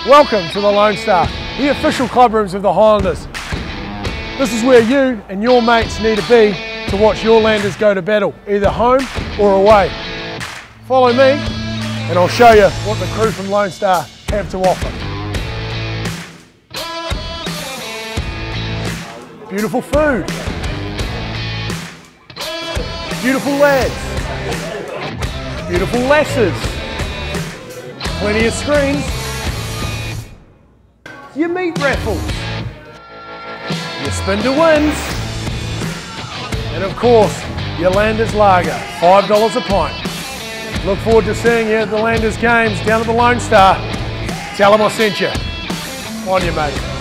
Welcome to the Lone Star, the official club rooms of the Highlanders. This is where you and your mates need to be to watch your Landers go to battle, either home or away. Follow me and I'll show you what the crew from Lone Star have to offer. Beautiful food, beautiful lads, beautiful lasses, plenty of screens, your meat raffles, your spin to wins, and of course your Landers Lager, $5 a pint. Look forward to seeing you at the Landers games down at the Lone Star. Tell them I sent you. On you, mate.